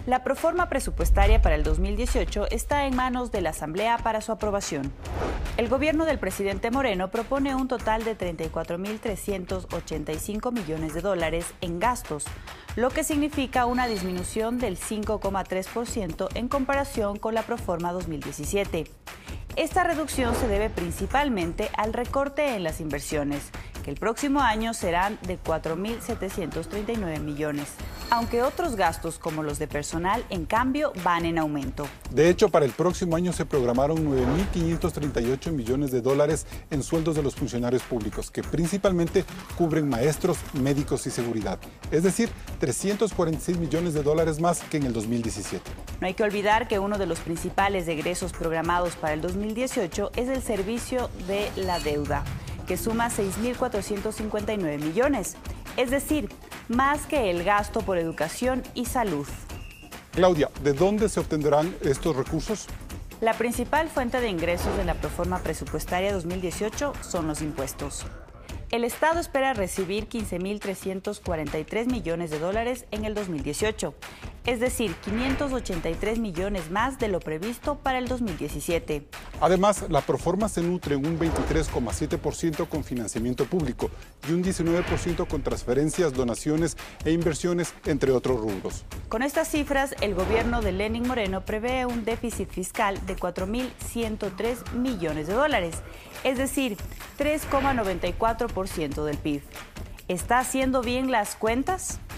La proforma presupuestaria para el 2018 está en manos de la Asamblea para su aprobación. El gobierno del presidente Moreno propone un total de 34.385 millones de dólares en gastos, lo que significa una disminución del 5,3% en comparación con la proforma 2017. Esta reducción se debe principalmente al recorte en las inversiones, que el próximo año serán de 4.739 millones, aunque otros gastos como los de personal, en cambio, van en aumento. De hecho, para el próximo año se programaron 9.538 millones de dólares en sueldos de los funcionarios públicos, que principalmente cubren maestros, médicos y seguridad, es decir, 346 millones de dólares más que en el 2017. No hay que olvidar que uno de los principales egresos programados para el 2018 es el servicio de la deuda, que suma 6.459 millones, es decir, más que el gasto por educación y salud. Claudia, ¿de dónde se obtendrán estos recursos? La principal fuente de ingresos de la proforma presupuestaria 2018 son los impuestos. El Estado espera recibir 15.343 millones de dólares en el 2018, es decir, 583 millones más de lo previsto para el 2017. Además, la proforma se nutre en un 23,7% con financiamiento público y un 19% con transferencias, donaciones e inversiones, entre otros rubros. Con estas cifras, el gobierno de Lenín Moreno prevé un déficit fiscal de 4.103 millones de dólares, es decir, 3,94% del PIB. ¿Está haciendo bien las cuentas?